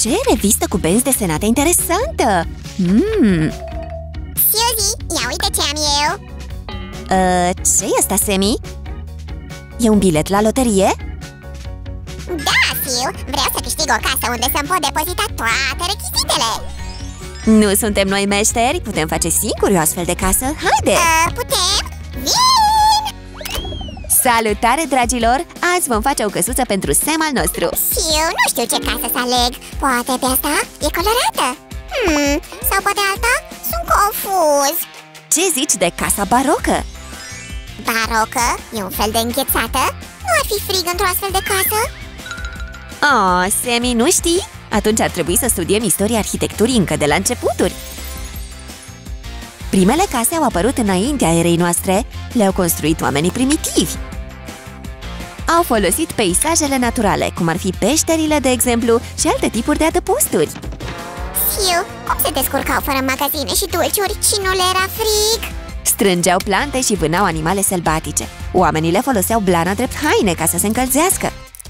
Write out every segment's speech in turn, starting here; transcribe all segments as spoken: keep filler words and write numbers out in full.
Ce revistă cu benzi desenate interesantă! Mm. Suzy, ia uite ce am eu! Uh, ce e asta, Sammy? E un bilet la loterie? Da, Siu! Vreau să câștig o casă unde să-mi pot depozita toate rechizitele! Nu suntem noi meșteri? Putem face singuri o astfel de casă? Haide! Uh, putem? Vin! Salutare, dragilor! Azi vom face o căsuță pentru Sam al nostru. Siu, nu știu ce casă să aleg. Poate pe asta? E colorată? Hmm, sau poate alta? Sunt confuz. Ce zici de casa barocă? Barocă? E un fel de înghețată? Nu ar fi frig într-o astfel de casă? Oh, Sammy, nu știi? Atunci ar trebui să studiem istoria arhitecturii încă de la începuturi. Primele case au apărut înaintea erei noastre. Le-au construit oamenii primitivi. Au folosit peisajele naturale, cum ar fi peșterile, de exemplu, și alte tipuri de adăposturi. Siu, cum se descurcau fără magazine și dulciuri și nu le era frig? Strângeau plante și vânau animale sălbatice. Oamenii le foloseau blana drept haine ca să se încălzească.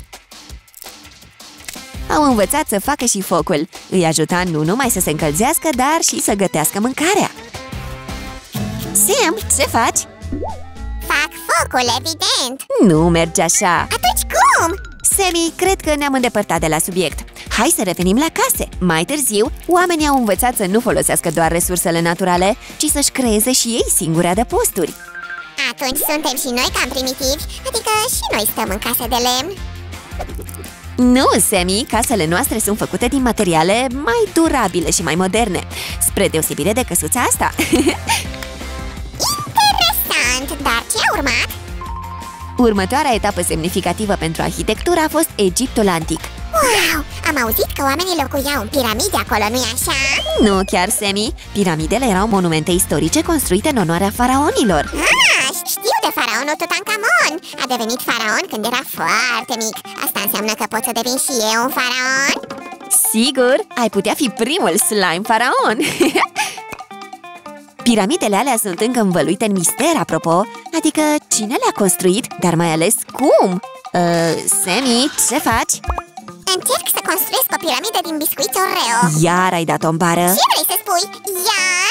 Au învățat să facă și focul. Îi ajuta nu numai să se încălzească, dar și să gătească mâncarea. Sam, ce faci? Fac focul, evident! Nu merge așa! Atunci cum? Sammy, cred că ne-am îndepărtat de la subiect. Hai să revenim la case! Mai târziu, oamenii au învățat să nu folosească doar resursele naturale, ci să-și creeze și ei singure adăposturi. Atunci suntem și noi cam primitivi, adică și noi stăm în case de lemn. Nu, Sammy, casele noastre sunt făcute din materiale mai durabile și mai moderne, spre deosebire de căsuța asta. Interesant, dar ce a urmat? Următoarea etapă semnificativă pentru arhitectură a fost Egiptul antic. Wow! Am auzit că oamenii locuiau în piramide acolo, nu-i așa? Nu chiar, Sammy. Piramidele erau monumente istorice construite în onoarea faraonilor. Ah, știu de faraonul Tutankamon! A devenit faraon când era foarte mic. Asta înseamnă că pot să devin și eu un faraon? Sigur, ai putea fi primul slime faraon! Piramidele alea sunt încă învăluite în mister, apropo. Adică cine le-a construit, dar mai ales cum? Uh, Sammy, ce faci? Încerc să construiesc o piramidă din biscuiți Oreo. Iar ai dat-o în bară? Ce vrei să spui? Iar?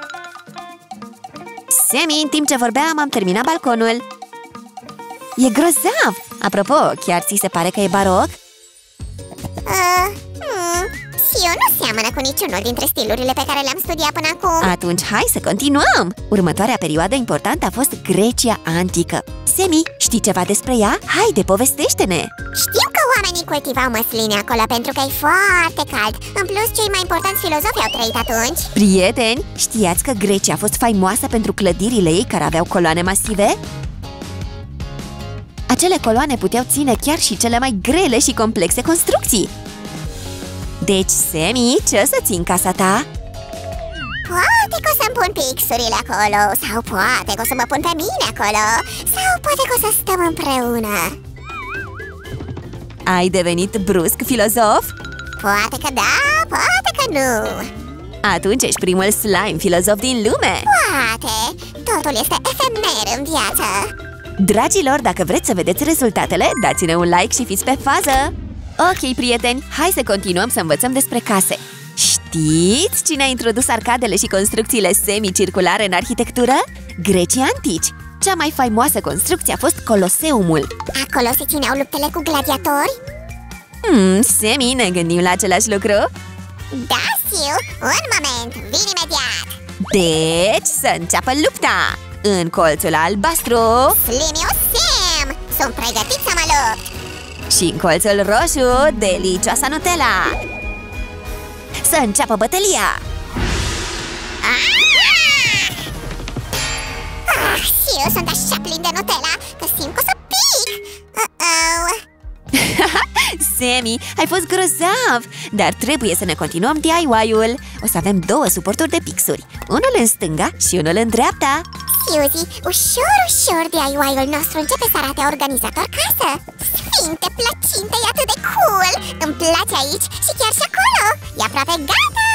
Sammy, în timp ce vorbeam, am terminat balconul. E grozav! Apropo, chiar ți se pare că e baroc? Uh, hmm, Siu nu seamănă cu niciunul dintre stilurile pe care le-am studiat până acum. Atunci hai să continuăm! Următoarea perioadă importantă a fost Grecia antică. Sammy, știi ceva despre ea? Haide, povestește-ne! Știu că oamenii cultivau măsline acolo pentru că e foarte cald. În plus, cei mai importanți filozofi au trăit atunci. Prieteni, știați că Grecia a fost faimoasă pentru clădirile ei care aveau coloane masive? Acele coloane puteau ține chiar și cele mai grele și complexe construcții. Deci, Sammy, ce o să ții în casa ta? Poate că o să-mi pun pixurile acolo, sau poate că o să mă pun pe mine acolo, sau poate că o să stăm împreună. Ai devenit brusc filozof? Poate că da, poate că nu. Atunci ești primul slime filozof din lume. Poate, totul este efemer în viață. Dragilor, dacă vreți să vedeți rezultatele, dați-ne un like și fiți pe fază. Ok, prieteni, hai să continuăm să învățăm despre case. Știți cine a introdus arcadele și construcțiile semicirculare în arhitectură? Grecii antici. Cea mai faimoasă construcție a fost Coloseumul. Acolo se țineau luptele cu gladiatori? Hmm, Sammy, ne gândim la același lucru? Da, Siu, un moment, vin imediat. Deci, să înceapă lupta! În colțul albastru Slimiu Sam, sunt pregătit să mă lupt. și în colțul roșu delicioasa Nutella. Să înceapă bătălia! Ah! Ah, Siu, sunt așa plin de Nutella că simt că o să pic. Uh-oh. Sammy, ai fost grozav! Dar trebuie să ne continuăm D I Y-ul. O să avem două suporturi de pixuri, unul în stânga și unul în dreapta. Suzy, ușor, ușor D I Y-ul nostru începe să arate organizator casă. Sfinte plăcinte, e atât de cool! Îmi place aici și chiar și acolo. E aproape gata!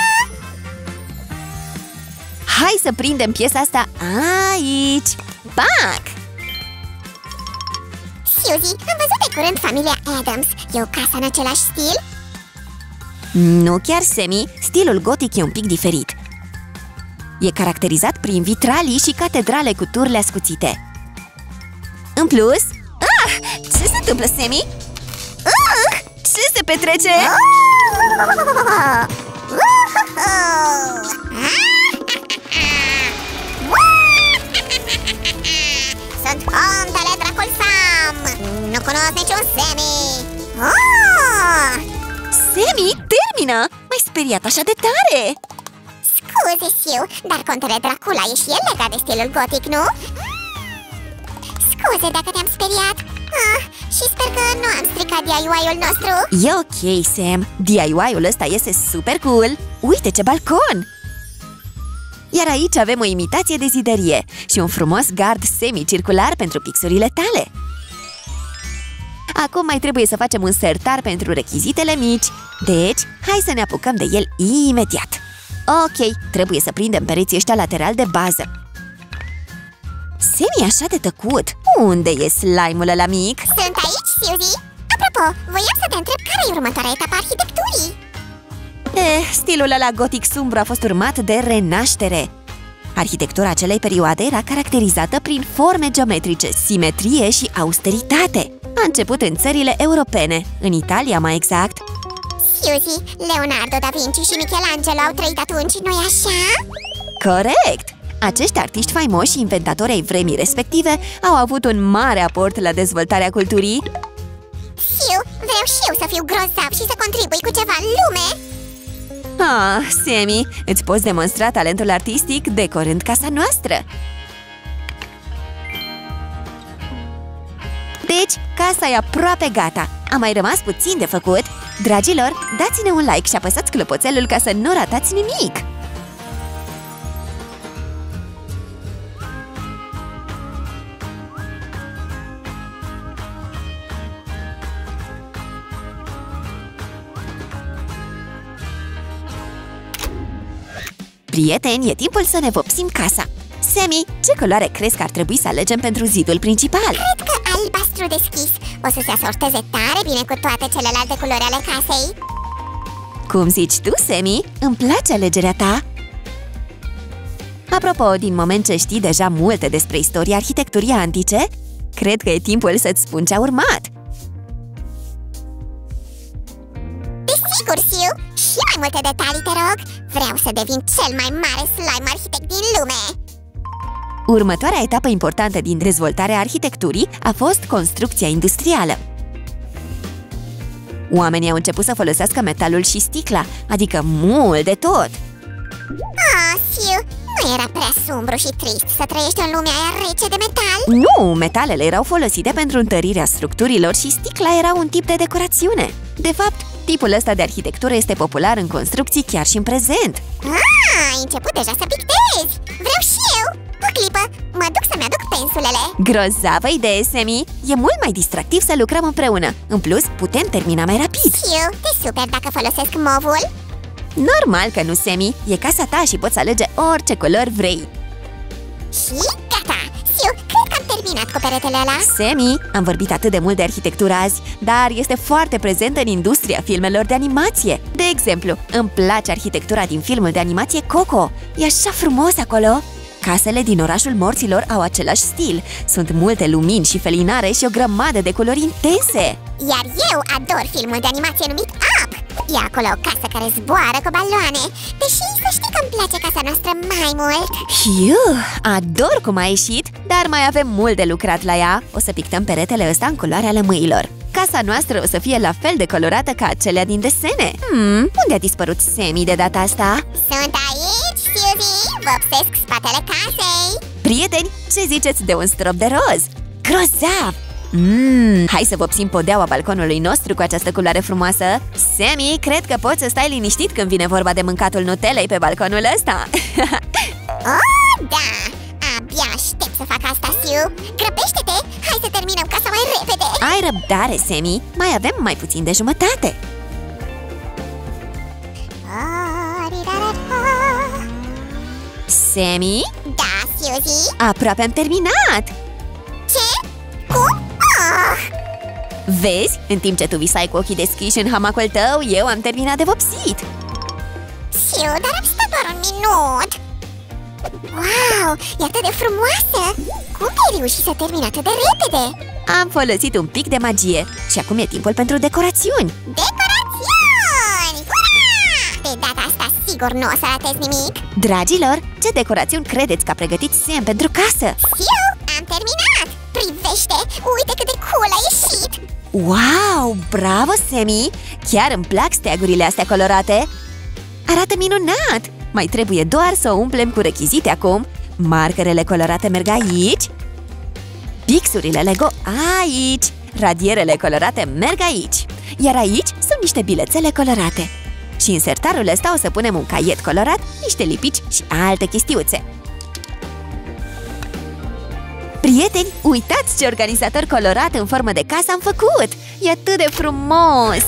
Hai să prindem piesa asta aici! Pac! Suzy, am văzut de curând familia Addams. E o casă în același stil? Nu chiar, Semi, stilul gotic e un pic diferit. E caracterizat prin vitralii și catedrale cu turle ascuțite. În plus... Ah! Ce se întâmplă, Semi? Ah! Ce se petrece? Sunt contele Dracul Sam! Nu cunosc niciun Semi! Oh! Semi, termină! M-ai speriat așa de tare! Scuze, Siu, dar contele Dracula e și el legat de stilul gotic, nu? Scuze dacă te-am speriat. Ah, și sper că nu am stricat D I Y-ul nostru. E ok, Sam. D I Y-ul ăsta iese super cool. Uite ce balcon! Iar aici avem o imitație de zidărie și un frumos gard semicircular pentru pixurile tale. Acum mai trebuie să facem un sertar pentru rechizitele mici. Deci, hai să ne apucăm de el imediat. Ok, trebuie să prindem pereții ăștia lateral de bază. Semi, așa de tăcut. Unde e slime-ul ăla mic? Sunt aici, Suzy. Apropo, voiam să te întreb care e următoarea etapă a arhitecturii. Eh, stilul ăla gotic sumbru a fost urmat de renaștere. Arhitectura acelei perioade era caracterizată prin forme geometrice, simetrie și austeritate. A început în țările europene, în Italia mai exact. Suzy, Leonardo da Vinci și Michelangelo au trăit atunci, nu-i așa? Corect! Acești artiști faimoși și inventatori ai vremii respective au avut un mare aport la dezvoltarea culturii. Siu, vreau și eu să fiu grozav și să contribui cu ceva în lume! Ah, Semi, îți poți demonstra talentul artistic decorând casa noastră. Deci, casa e aproape gata. A mai rămas puțin de făcut. Dragilor, dați-ne un like și apăsați clopoțelul ca să nu ratați nimic. Prieteni, e timpul să ne vopsim casa. Semi, ce culoare crezi că ar trebui să alegem pentru zidul principal? Cred că albastru deschis. O să se asorteze tare bine cu toate celelalte culori ale casei. Cum zici tu, Semi? Îmi place alegerea ta. Apropo, din moment ce știi deja multe despre istoria arhitecturii antice, cred că e timpul să-ți spun ce a urmat. Desigur, Siu! Și mai multe detalii, te rog! Vreau să devin cel mai mare slime arhitect din lume! Următoarea etapă importantă din dezvoltarea arhitecturii a fost construcția industrială. Oamenii au început să folosească metalul și sticla, adică mult de tot. Ah, Siu, nu era prea sumbru și trist să trăiești în lumea aia rece de metal? Nu, metalele erau folosite pentru întărirea structurilor și sticla era un tip de decorațiune. De fapt, tipul ăsta de arhitectură este popular în construcții chiar și în prezent. Ah, ai început deja să pictezi! Vreau și eu! O clipă, mă duc să-mi aduc pensulele. Grozavă idee, Semi! E mult mai distractiv să lucrăm împreună. În plus, putem termina mai rapid. Siu, te super dacă folosesc movul. Normal că nu, Semi. E casa ta și poți alege orice culori vrei. Și gata! Siu, cred că am terminat cu peretele ăla. Semi, am vorbit atât de mult de arhitectură azi, dar este foarte prezentă în industria filmelor de animație. De exemplu, îmi place arhitectura din filmul de animație Coco. E așa frumos acolo! Casele din orașul morților au același stil. Sunt multe lumini și felinare și o grămadă de culori intense. Iar eu ador filmul de animație numit Up. E acolo o casă care zboară cu baloane. Deși să știi că îmi place casa noastră mai mult. Hiu, ador cum a ieșit, dar mai avem mult de lucrat la ea. O să pictăm peretele ăsta în culoarea lămâilor. Casa noastră o să fie la fel de colorată ca acelea din desene. Hmm, unde a dispărut Semi de data asta? Sunt aici, Suzy! Vopsesc spatele casei! Prieteni, ce ziceți de un strop de roz? Grozav! Mmm, hai să vopsim podeaua balconului nostru cu această culoare frumoasă. Semi, cred că poți să stai liniștit când vine vorba de mâncatul Nutelei pe balconul ăsta. Oh, da! Abia aștept să fac asta, Siu! Grăbește-te! Hai să terminăm casa mai repede! Ai răbdare, Semi! Mai avem mai puțin de jumătate! Semi? Da, Suzy? Aproape am terminat! Ce? Cum? Oh! Vezi? În timp ce tu visai cu ochii deschiși în hamacul tău, eu am terminat de vopsit. Siu, dar am stat doar un minut. Wow, e atât de frumoasă! Cum ai reușit să termini atât de repede? Am folosit un pic de magie și acum e timpul pentru decorațiuni. Decorațiuni! Ura! De data asta sigur nu o să ratezi nimic. Dragilor, ce decorațiuni credeți că a pregătit Sam pentru casă? Siu, am terminat! Privește, uite cât de cool a ieșit! Wow, bravo, Sammy! Chiar îmi plac steagurile astea colorate. Arată minunat! Mai trebuie doar să o umplem cu rechizite acum. Markerele colorate merg aici. Pixurile Lego aici. Radierele colorate merg aici. Iar aici sunt niște bilețele colorate. Și în sertarul ăsta o să punem un caiet colorat, niște lipici și alte chestiuțe. Prieteni, uitați ce organizator colorat în formă de casă am făcut! E atât de frumos!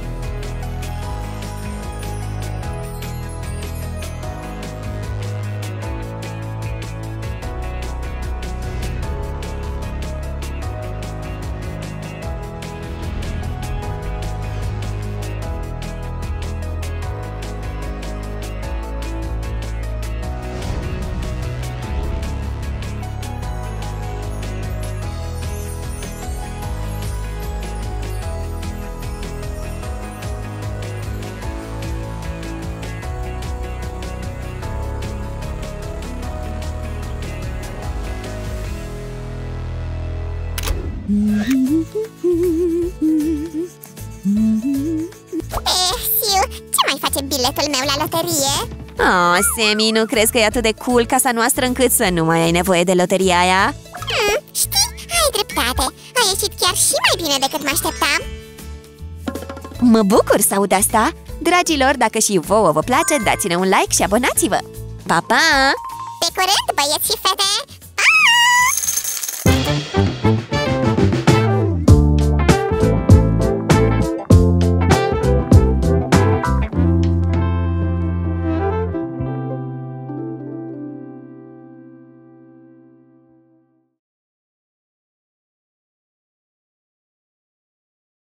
Eh, Siu, ce mai face biletul meu la loterie? Oh, Sammy, nu crezi că e atât de cool casa noastră încât să nu mai ai nevoie de loteria aia? Hmm, știi, ai dreptate. A ieșit chiar și mai bine decât mă așteptam. Mă bucur să aud asta! Dragilor, dacă și vouă vă place, dați-ne un like și abonați-vă! Pa, pa! Pe curând, băieți și fete!